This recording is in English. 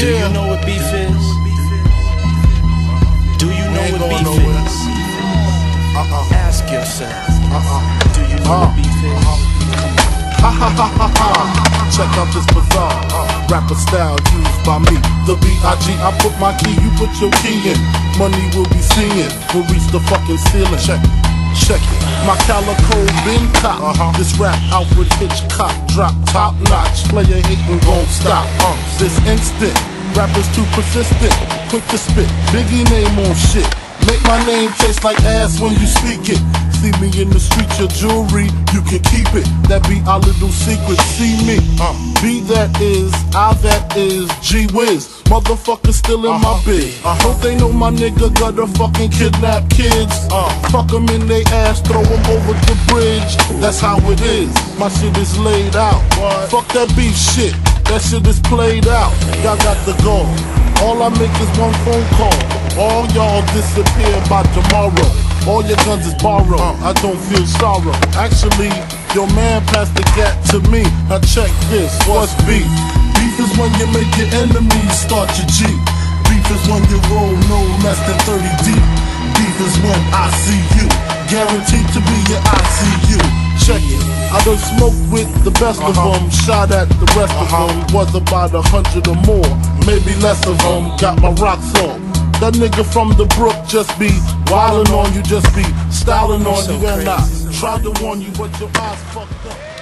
Do you know what beef is? Do you know what beef is? Ask yourself. Do you know what beef is? Ha ha ha ha ha. Check out this bizarre rapper style used by me. The B.I.G. I put my key, you put your key in. Money will be seeing, we'll reach the fucking ceiling. Check it. My calico been top. This rap Alfred Hitchcock drop top notch. Player hating won't stop. This instant, rappers too persistent, quick to spit. Biggie name on shit. Make my name taste like ass when you speak it. See me in the street, your jewelry, you can keep it. That be our little secret. See me, B that is, I that is, G Wiz. Motherfuckers still in my biz. Hope they know my nigga gotta fucking kidnap kids. Fuck them in they ass, throw them over the bridge. That's how it is. My shit is laid out. Fuck that beef shit. That shit is played out. Y'all got the goal. All I make is one phone call. All y'all disappear by tomorrow. All your guns is borrowed. I don't feel sorrow. Actually, your man passed the gap to me. Now check this. What's beef? Beef is when you make your enemies start your G. Beef is when you roll no less than 30 deep. Beef is when I see you. Guaranteed to be your ICU. Check it. I done smoked with the best of them. Shot at the rest of them. Was about 100 or more. Maybe less of them. Got my rocks on. That nigga from the brook just be wildin' on you, just be styling on you, and I tried to warn you, but your eyes fucked up.